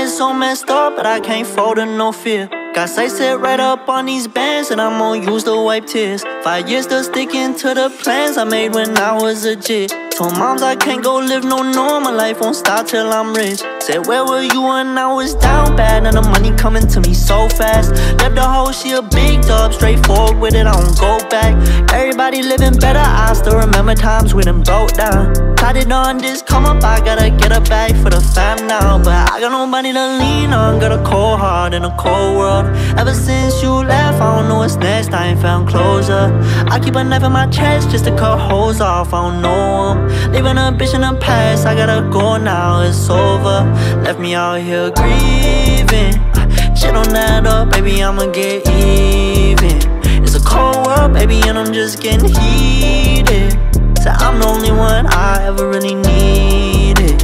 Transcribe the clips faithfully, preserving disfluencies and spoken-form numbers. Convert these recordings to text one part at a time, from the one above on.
is so messed up, but I can't fold to no fear. Got sight set right up on these bands, and I'm gonna use to wipe tears. Five years still sticking to the plans I made when I was a jit. Told moms I can't go live no normal life, won't stop till I'm rich. Said where were you when I was down bad, and the money coming to me so fast. Left the hoe, she a big dub, straightforward with it, I don't go back. Everybody living better, I still remember times we done broke down. Tried it on this come up, I gotta get a bag for the fam now. But I got nobody to lean on, got a cold heart in a cold world. Ever since you left, I don't know what's next, I ain't found closure. I keep a knife in my chest just to cut holes off, I don't know them. Leaving a bitch in the past, I gotta go now, it's over. Left me out here grieving. Shit don't add up, baby, I'ma get even. It's a cold world, baby, and I'm just getting heated. So I'm the only one I ever really needed.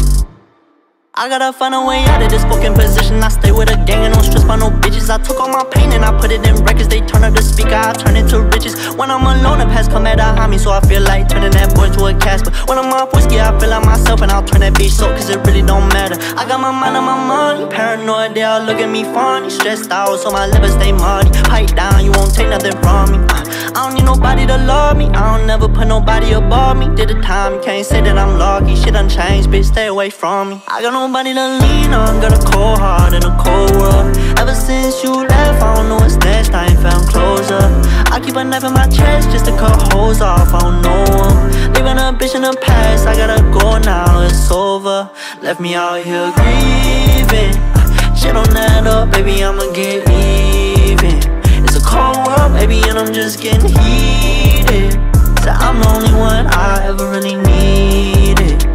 I gotta find a way out of this fucking position. I stay with a gang and don't stress by no bitches. I took all my pain and I put it in records. They turn up the speaker, I turn it to riches. When I'm alone, the past come at behind me, so I feel like turning that boy to a Casper. When I'm off whiskey, I feel like myself, and I'll turn that bitch so, cause it really don't matter. I got my mind on my money, paranoid, they all look at me funny. Stressed out, so my liver stay muddy. Pipe down, you won't take nothing from me. uh, I don't need nobody to love me, I don't never put nobody above me. Did the time, you can't say that I'm lucky. Shit done changed, bitch, stay away from me. I got nobody to lean on, got a cold heart in a cold world. Ever since you left, I don't know what's next, I ain't found closure. I keep a knife in my chest just to cut holes off, I don't know them. Leaving a bitch in the past, I gotta go now, it's over. Left me out here grieving. Shit don't add up, baby, I'ma get even. It's a cold world, baby, and I'm just getting heated. So I'm the only one I ever really needed.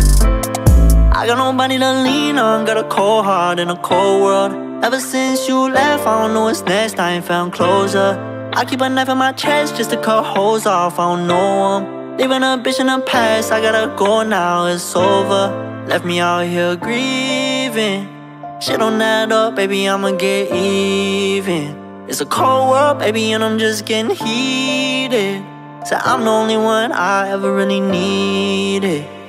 I got nobody to lean on, got a cold heart in a cold world. Ever since you left, I don't know what's next, I ain't found closure. I keep a knife in my chest just to cut holes off, I don't know them. Leaving a bitch in the past, I gotta go now, it's over. Left me out here grieving. Shit don't add up, baby, I'ma get even. It's a cold world, baby, and I'm just getting heated. So I'm the only one I ever really needed.